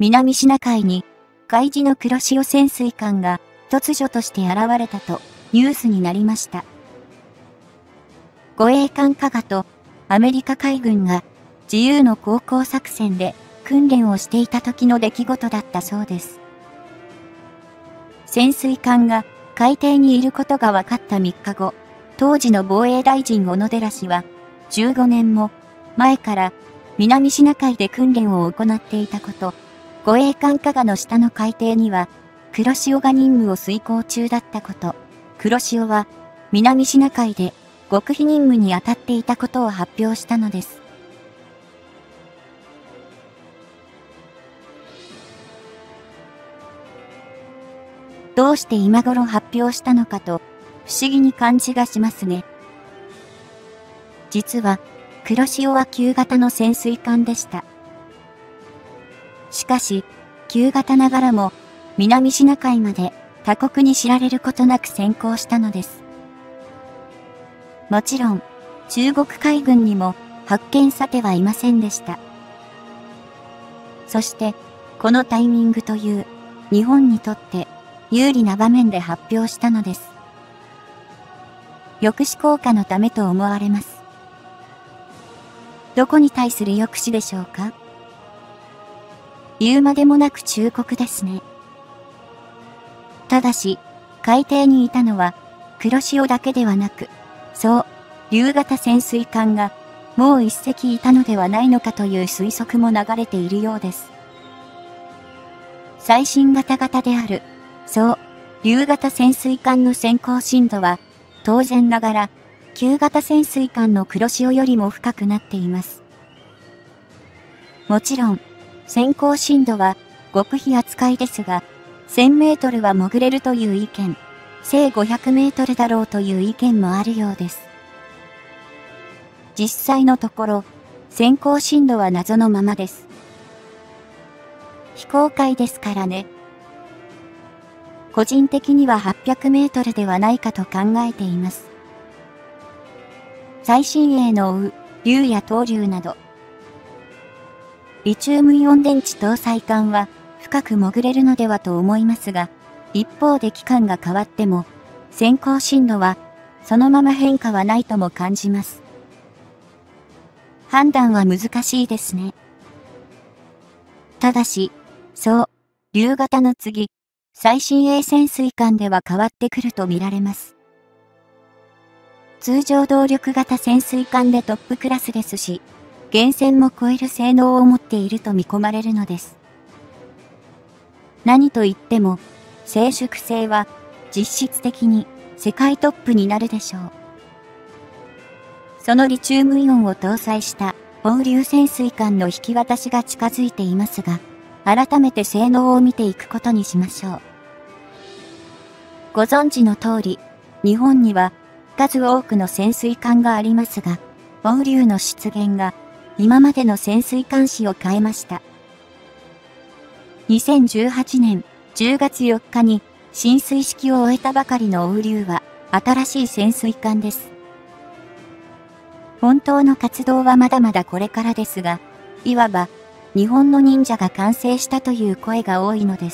南シナ海に海自の黒潮潜水艦が突如として現れたとニュースになりました。護衛艦加賀とアメリカ海軍が自由の航行作戦で訓練をしていた時の出来事だったそうです。潜水艦が海底にいることが分かった3日後、当時の防衛大臣小野寺氏は15年も前から南シナ海で訓練を行っていたこと、護衛艦加賀の下の海底には黒潮が任務を遂行中だったこと、黒潮は南シナ海で極秘任務に当たっていたことを発表したのです。どうして今頃発表したのかと不思議に感じがしますね。実は黒潮は旧型の潜水艦でした。しかし旧型ながらも南シナ海まで他国に知られることなく潜航したのです。もちろん中国海軍にも発見されてはいませんでした。そしてこのタイミングという日本にとって有利な場面で発表したのです。抑止効果のためと思われます。どこに対する抑止でしょうか？言うまでもなく忠告ですね。ただし、海底にいたのは黒潮だけではなく、そう竜型潜水艦がもう一隻いたのではないのかという推測も流れているようです。最新型であるそう竜型潜水艦の潜航深度は当然ながら旧型潜水艦の黒潮よりも深くなっています。もちろん潜航深度は極秘扱いですが、1000メートルは潜れるという意見、1500メートルだろうという意見もあるようです。実際のところ潜航深度は謎のままです。非公開ですからね。個人的には800メートルではないかと考えています。最新鋭の追う竜や東竜など、リチウムイオン電池搭載艦は深く潜れるのではと思いますが、一方で機関が変わっても潜航深度はそのまま変化はないとも感じます。判断は難しいですね。ただし、そう竜型の次、最新鋭潜水艦では変わってくると見られます。通常動力型潜水艦でトップクラスですし、原潜も超える性能を持っていると見込まれるのです。何と言っても、静粛性は実質的に世界トップになるでしょう。そのリチウムイオンを搭載した放流潜水艦の引き渡しが近づいていますが、改めて性能を見ていくことにしましょう。ご存知の通り、日本には数多くの潜水艦がありますが、放流の出現が今までの潜水艦史を変えました。2018年10月4日に進水式を終えたばかりの放流は新しい潜水艦です。本当の活動はまだまだこれからですが、いわば日本の忍者が完成したという声が多いのです。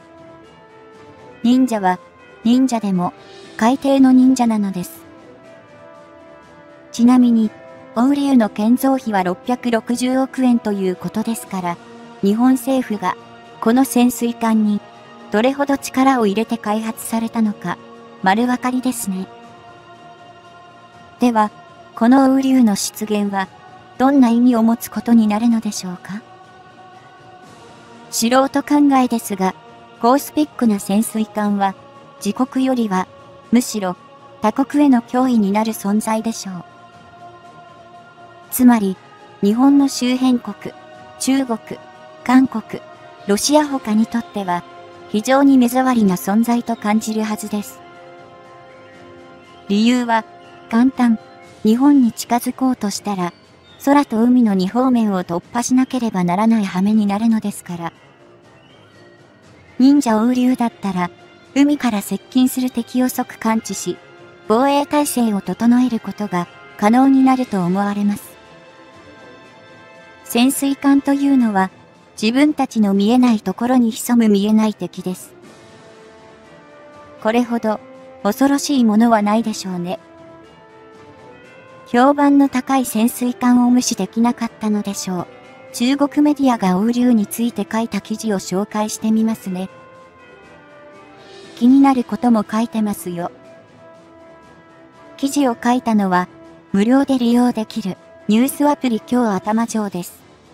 忍者は忍者でも海底の忍者なのです。ちなみに、放流の建造費は660億円ということですから、日本政府がこの潜水艦にどれほど力を入れて開発されたのか丸わかりですね。では、この放流の出現はどんな意味を持つことになるのでしょうか。素人考えですが、高スペックな潜水艦は自国よりはむしろ他国への脅威になる存在でしょう。つまり、日本の周辺国、中国、韓国、ロシア他にとっては非常に目障りな存在と感じるはずです。理由は簡単。日本に近づこうとしたら、空と海の2方面を突破しなければならない羽目になるのですから。忍者放流だったら、海から接近する敵を即感知し、防衛態勢を整えることが可能になると思われます。潜水艦というのは、 自分たちの見えないところに潜む見えない敵です。これほど恐ろしいものはないでしょうね。評判の高い潜水艦を無視できなかったのでしょう。中国メディアが欧流について書いた記事を紹介してみますね。気になることも書いてますよ。記事を書いたのは、無料で利用できるニュースアプリ今日頭上です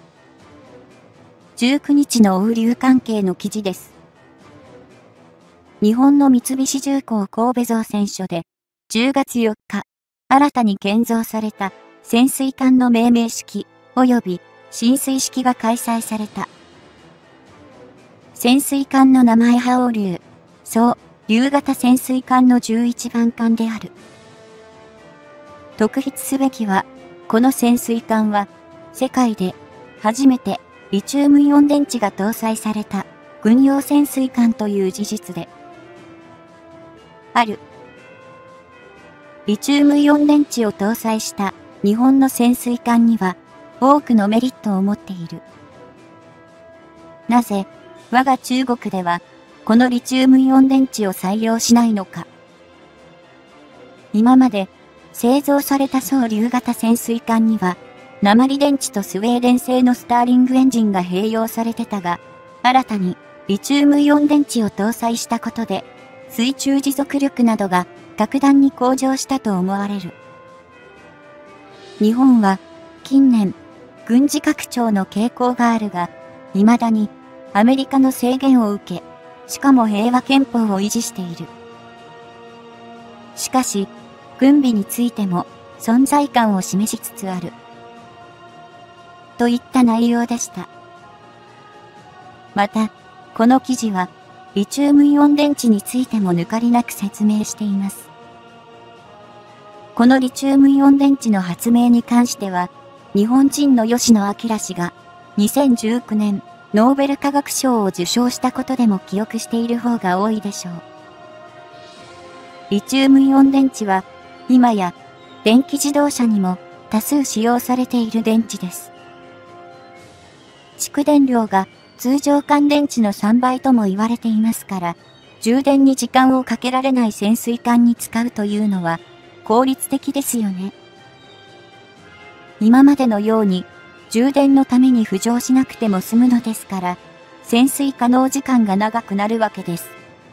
。19日の欧流関係の記事です。日本の三菱重工神戸造船所で、10月4日、新たに建造された潜水艦の命名式及び進水式が開催された。潜水艦の名前は欧流、そう竜型潜水艦の11番艦である。特筆すべきは、この潜水艦は、世界で初めてリチウムイオン電池が搭載された軍用潜水艦という事実である。リチウムイオン電池を搭載した日本の潜水艦には多くのメリットを持っている。なぜ我が中国ではこのリチウムイオン電池を採用しないのか。今まで製造された総竜型潜水艦には鉛電池とスウェーデン製のスターリングエンジンが併用されてたが、新たにリチウムイオン電池を搭載したことで水中持続力などが格段に向上したと思われる。日本は近年軍事拡張の傾向があるが、未だにアメリカの制限を受け、しかも平和憲法を維持している。しかし、軍備についても存在感を示しつつある。といった内容でした。また、この記事は、リチウムイオン電池についても抜かりなく説明しています。このリチウムイオン電池の発明に関しては、日本人の吉野彰氏が2019年ノーベル化学賞を受賞したことでも記憶している方が多いでしょう。リチウムイオン電池は、今や電気自動車にも多数使用されている電池です。蓄電量が通常乾電池の3倍とも言われていますから、充電に時間をかけられない潜水艦に使うというのは効率的ですよね。今までのように充電のために浮上しなくても済むのですから、潜水可能時間が長くなるわけです。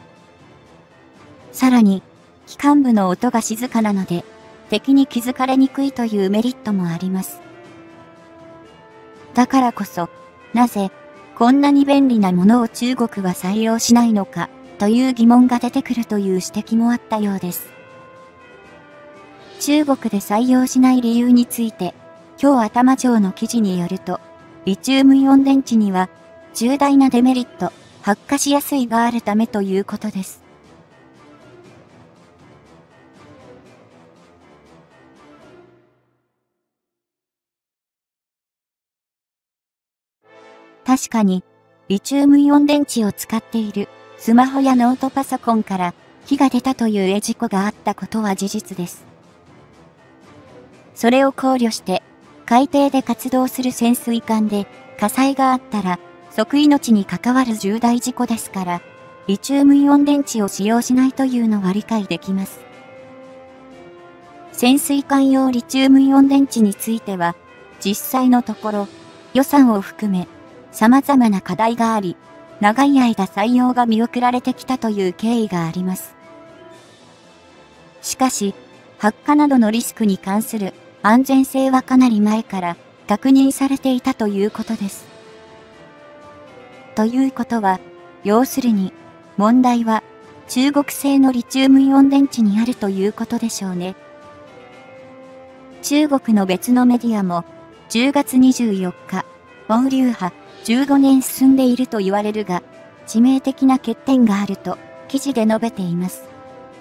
さらに、機関部の音が静かなので、敵に気づかれにくいというメリットもあります。だからこそ、なぜ、こんなに便利なものを中国は採用しないのか、という疑問が出てくるという指摘もあったようです。中国で採用しない理由について、今日頭上の記事によると、リチウムイオン電池には、重大なデメリット、発火しやすいがあるためということです。確かに、リチウムイオン電池を使っているスマホやノートパソコンから火が出たという事故があったことは事実です。それを考慮して、海底で活動する潜水艦で火災があったら即命に関わる重大事故ですから、リチウムイオン電池を使用しないというのは理解できます。潜水艦用リチウムイオン電池については、実際のところ予算を含め、様々な課題があり、長い間採用が見送られてきたという経緯があります。しかし、発火などのリスクに関する安全性はかなり前から確認されていたということです。ということは、要するに、問題は中国製のリチウムイオン電池にあるということでしょうね。中国の別のメディアも、10月24日、欧流派、15年進んでいると言われるが、致命的な欠点があると記事で述べています。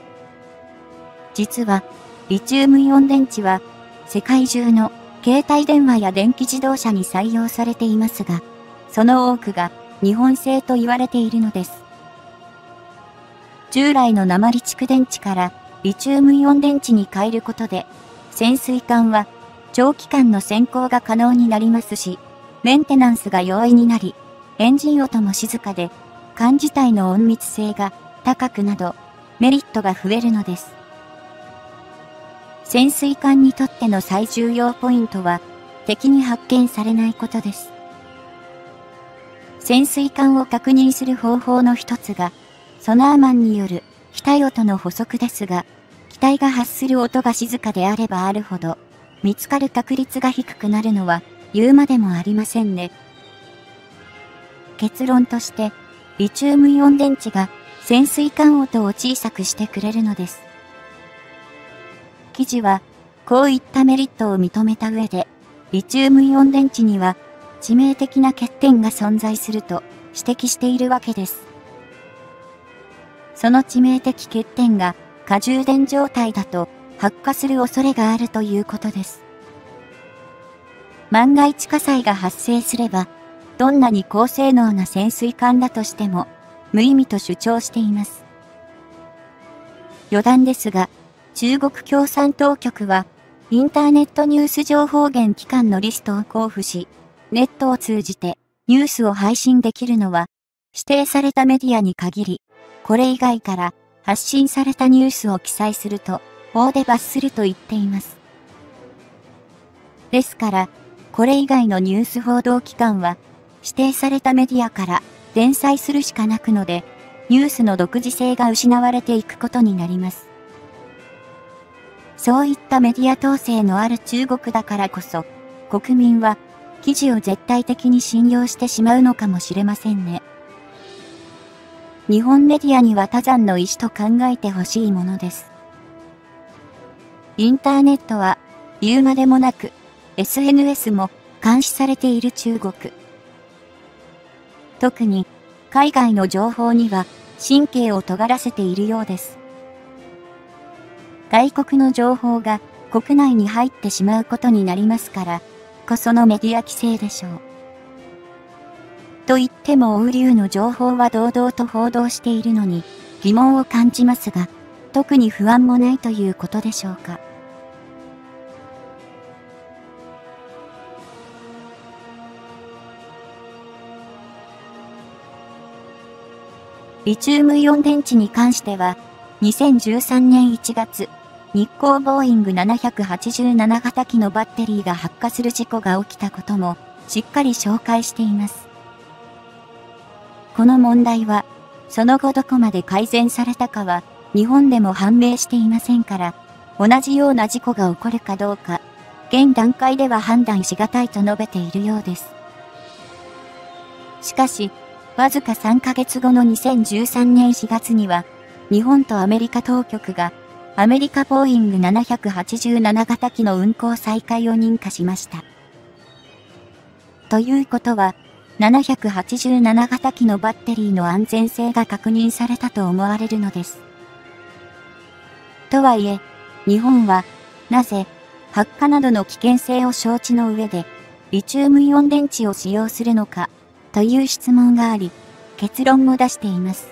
実は、リチウムイオン電池は、世界中の携帯電話や電気自動車に採用されていますが、その多くが日本製と言われているのです。従来の鉛蓄電池からリチウムイオン電池に変えることで、潜水艦は長期間の潜航が可能になりますし、メンテナンスが容易になり、 エンジン音も静かで、艦自体の隠密性が高くなど、メリットが増えるのです。潜水艦にとっての最重要ポイントは、敵に発見されないことです。潜水艦を確認する方法の一つが、ソナーマンによる機体音の補足ですが、機体が発する音が静かであればあるほど、見つかる確率が低くなるのは言うまでもありませんね。結論として、リチウムイオン電池が潜水艦音を小さくしてくれるのです。記事は、こういったメリットを認めた上で、リチウムイオン電池には致命的な欠点が存在すると指摘しているわけです。その致命的欠点が過充電状態だと発火する恐れがあるということです。万が一火災が発生すれば、どんなに高性能な潜水艦だとしても無意味と主張しています。余談ですが、中国共産当局は、インターネットニュース情報源機関のリストを交付し、ネットを通じてニュースを配信できるのは、指定されたメディアに限り、これ以外から発信されたニュースを記載すると、法で罰すると言っています。ですから、これ以外のニュース報道機関は、指定されたメディアから連載するしかなくので、ニュースの独自性が失われていくことになります。そういったメディア統制のある中国だからこそ、国民は記事を絶対的に信用してしまうのかもしれませんね。日本メディアには他山の石と考えてほしいものです。インターネットは言うまでもなく SNS も監視されている中国。特に海外の情報には神経を尖らせているようです。外国の情報が国内に入ってしまうことになりますからこそのメディア規制でしょう。と言っても欧流の情報は堂々と報道しているのに疑問を感じますが、特に不安もないということでしょうか。リチウムイオン電池に関しては、2013年1月、日航ボーイング787型機のバッテリーが発火する事故が起きたこともしっかり紹介しています。この問題は、その後どこまで改善されたかは、日本でも判明していませんから、同じような事故が起こるかどうか、現段階では判断しがたいと述べているようです。しかし、わずか3ヶ月後の2013年4月には、日本とアメリカ当局が、アメリカボーイング787型機の運航再開を認可しました。ということは、787型機のバッテリーの安全性が確認されたと思われるのです。とはいえ、日本は、なぜ、発火などの危険性を承知の上で、リチウムイオン電池を使用するのか、という質問があり、結論も出しています。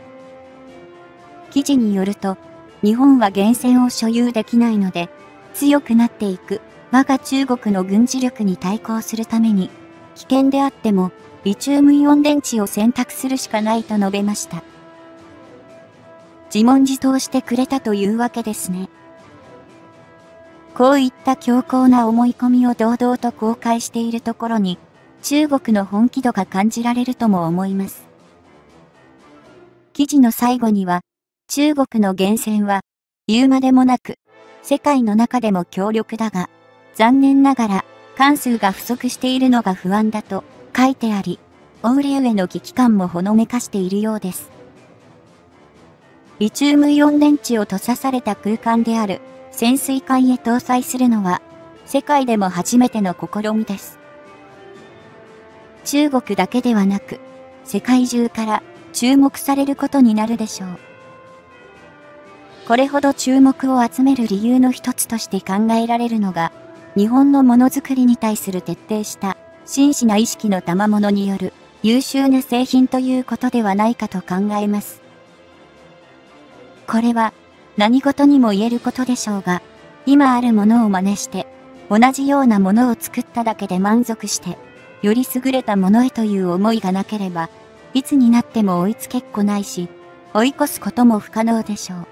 記事によると、日本は原潜を所有できないので、強くなっていく我が中国の軍事力に対抗するために、危険であってもリチウムイオン電池を選択するしかないと述べました。自問自答してくれたというわけですね。こういった強硬な思い込みを堂々と公開しているところに、中国の本気度が感じられるとも思います。記事の最後には、中国の原潜は、言うまでもなく、世界の中でも強力だが、残念ながら、艦数が不足しているのが不安だと書いてあり、欧流への危機感もほのめかしているようです。リチウムイオン電池を閉ざされた空間である潜水艦へ搭載するのは、世界でも初めての試みです。中国だけではなく、世界中から注目されることになるでしょう。これほど注目を集める理由の一つとして考えられるのが、日本のものづくりに対する徹底した真摯な意識の賜物による優秀な製品ということではないかと考えます。これは何事にも言えることでしょうが、今あるものを真似して、同じようなものを作っただけで満足して、 より優れたものへという思いがなければ、いつになっても追いつけっこないし、追い越すことも不可能でしょう。